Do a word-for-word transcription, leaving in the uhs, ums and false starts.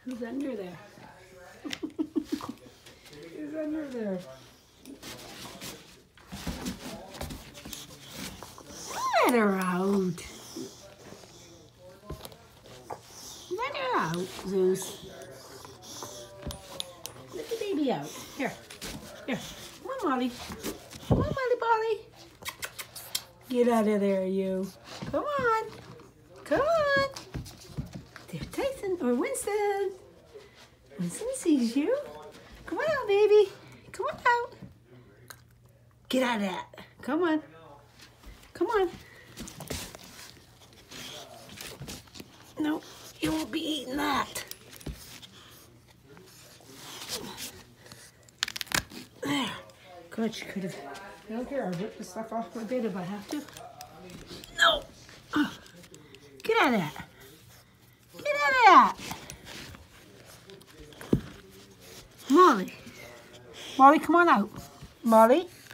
Who's under there? Who's under there? Let her out. Let her out, Zeus. Let the baby out. Here. Here. Come on, Molly. Come on, Molly Polly. Get out of there, you. Come on. Come on. There, Tyson or Winston. Winston sees you. Come on out, baby. Come on out. Get out of that. Come on. Come on. No, you won't be eating that. There. Good, she could have. I don't care. I'll rip the stuff off my bed if I have to. No. Oh. Get out of that. Get out of that. Molly. Molly, come on out. Molly.